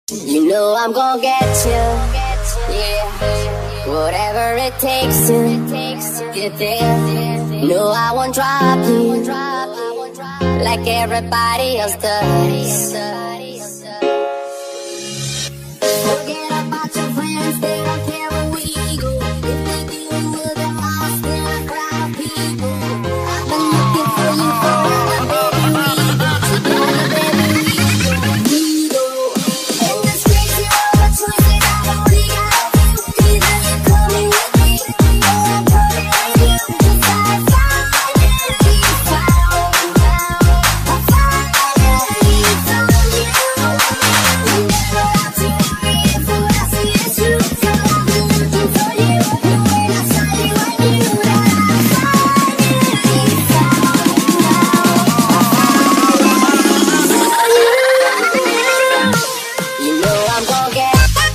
You know I'm gonna get you, yeah. Whatever it takes to get there. No, I won't drop you like everybody else does. Forget about your friends, they don't care where we go. If they dealing with them lost in a crowd of people. I've been looking for you forever, baby. Together, baby, we go. In this crazy world of choices, I only got you. Either you're coming with me, or I'm coming with you. 'Cause I finally found you. You never have to worry if what I see is true. 'Cause I've been looking for you. And when I saw you, I knew that I finally found you. You know I'm gonna get.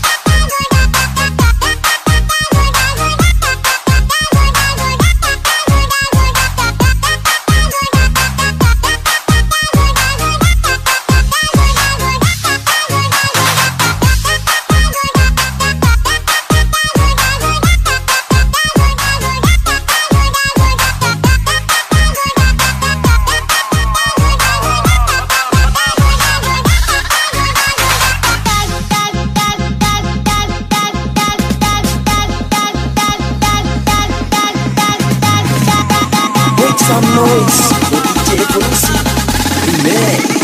Make some noise for DJ Policy Remix.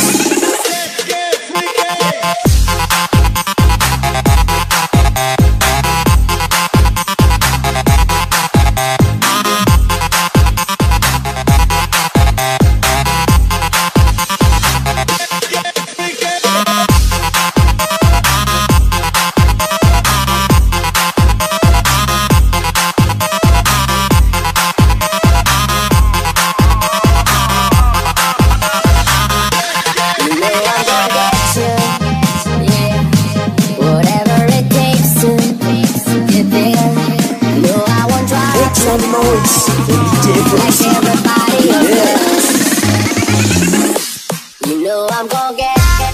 Some noise for DJ Policy Remix. You know I'm gonna get.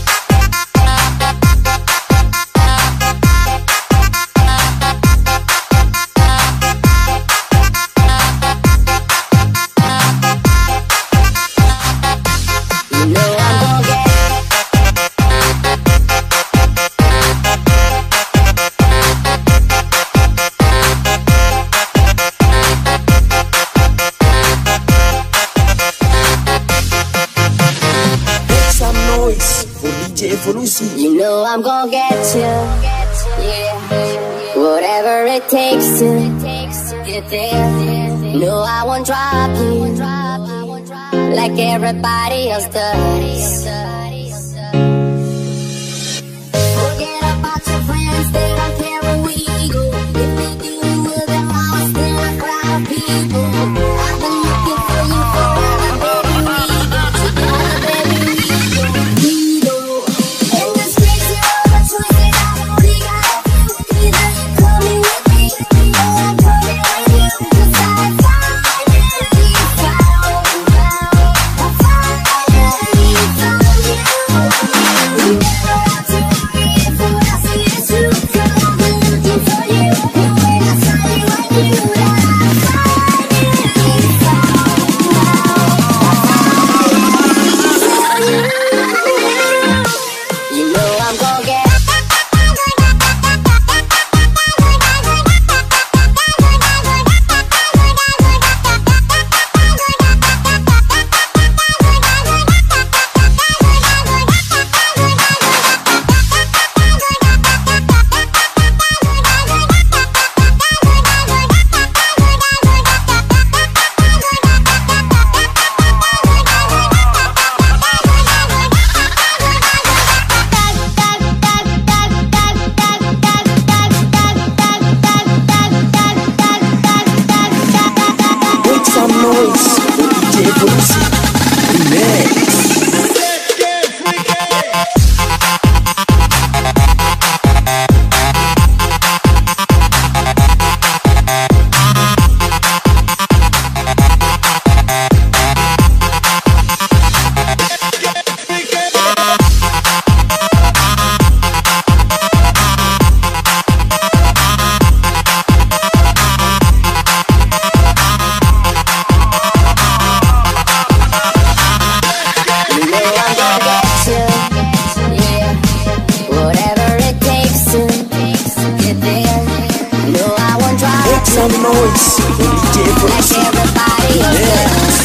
You know I'm gonna get. For DJ Policy. You know I'm gonna get you, yeah. Whatever it takes to get there. No, I won't drop you like everybody else does. Forget about your friends, they don't care where we go. If they dealing with them lost in a crowd of people. I've been looking for you forever, baby. Together, baby, we go. In this crazy world of choices, I only got you. Either you're coming with me, or I'm coming with you. 'Cause I finally found you. You never have to worry if what I see is true. 'Cause I've been looking for you. And when I saw you, I knew that I finally found you. You know I'm gonna get. Make some noise for DJ Policy Remix. noise for DJ Volusi. Like everybody else.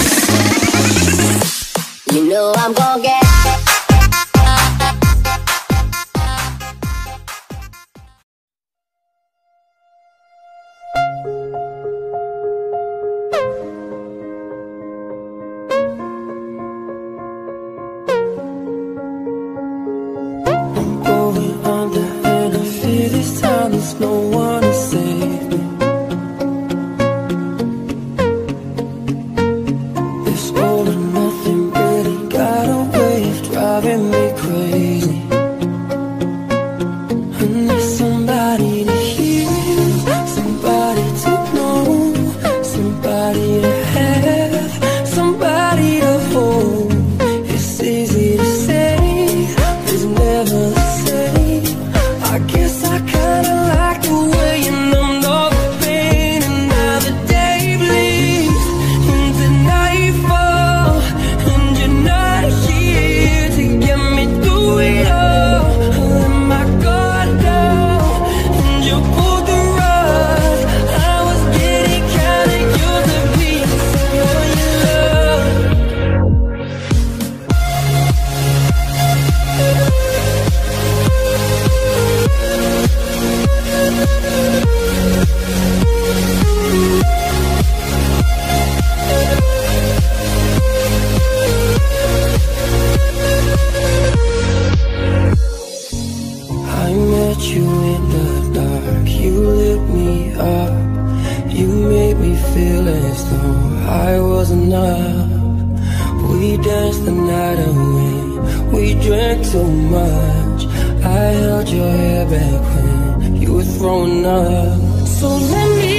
You know I'm gonna get There's no one to save me. This all or nothing really got a way of driving me crazy. I need somebody to hear, somebody to know, somebody to have, somebody to hold. It's easy to say, but it's never the same. I guess I kinda like the way you numbed all the pain. And now the day bleeds into nightfall, and you're not here to get me through it all. I let my guard down, and you pulled the rug. I was getting kinda used to being someone you love. I met you in the dark, you lit me up. You made me feel as though I was enough. We danced the night away, we drank too much. I held your hair back when you were throwing up. So let me